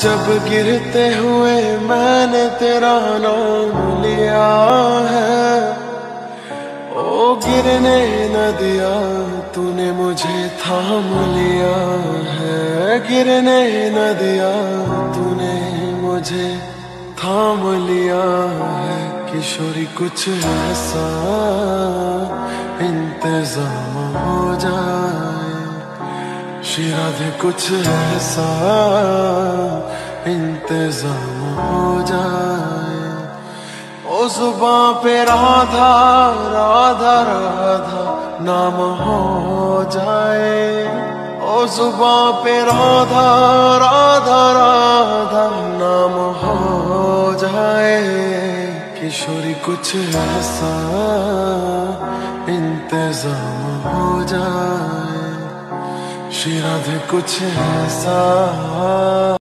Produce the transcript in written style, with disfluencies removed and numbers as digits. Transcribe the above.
जब गिरते हुए मैंने तेरा नाम लिया है, ओ गिरने न दिया तूने मुझे थाम लिया है, गिरने न दिया तूने मुझे थाम लिया है। किशोरी कुछ ऐसा इंतजाम हो जाए, शिराधे कुछ ऐसा इंतजाम हो जाए। ओ जुबां पे राधा राधा राधा नाम हो जाए, ओ जुबां पे राधा राधा राधा नाम हो जाए। किशोरी कुछ ऐसा इंतजाम हो जाए, शिराधे कुछ ऐसा